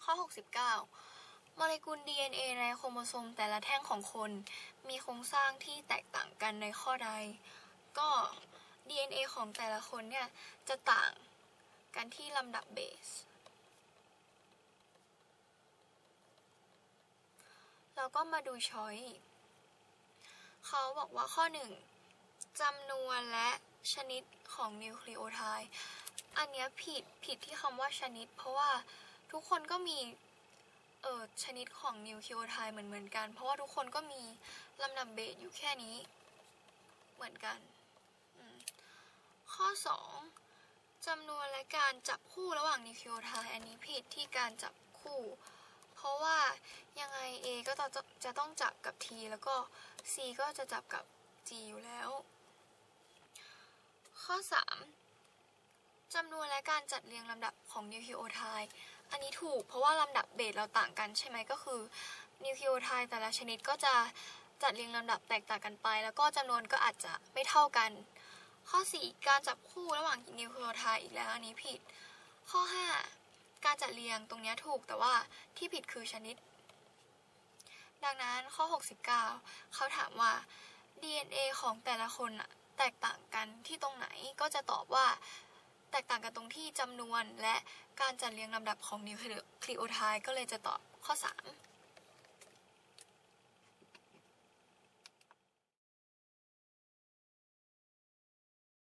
ข้อ 69 โมเลกุล DNA ในโครโมโซมแต่ละแท่งของคนมีโครงสร้างที่แตกต่างกันในข้อใด ก็ DNA ของแต่ละคนเนี่ยจะต่างกันที่ลำดับเบสแล้วก็มาดูช้อยเขาบอกว่าข้อ 1 จำนวนและชนิดของนิวคลีโอไทด์อันนี้ผิดที่คำว่าชนิดเพราะว่าทุกคนก็มีชนิดของนิวคลีโอไทด์เหมือนกันเพราะว่าทุกคนก็มีลำดับเบสอยู่แค่นี้เหมือนกันข้อ 2 จำนวนและการจับคู่ระหว่างนิวคลีโอไทด์อันนี้ผิดที่การจับคู่เพราะว่ายังไง A ก็จะต้องจับกับ T แล้วก็ C ก็จะจับกับ G อยู่แล้วข้อ 3 จำนวนและการจัดเรียงลำดับของนิวคลีโอไทด์อันนี้ถูกเพราะว่าลำดับเบสเราต่างกันใช่ไหมก็คือนิวคลีโอไทด์แต่ละชนิดก็จะจัดเรียงลำดับแตกต่างกันไปแล้วก็จำนวนก็อาจจะไม่เท่ากันข้อ 4 การจับคู่ระหว่างนิวคลีโอไทด์อีกแล้วอันนี้ผิดข้อ 5 การจัดเรียงตรงนี้ถูกแต่ว่าที่ผิดคือชนิดดังนั้นข้อ 69เขาถามว่า DNA ของแต่ละคนแตกต่างกันที่ตรงไหนก็จะตอบว่าแตกต่างกันตรงที่จำนวนและการจัดเรียงลำดับของนิวคลีโอไทด์ก็เลยจะตอบข้อ 3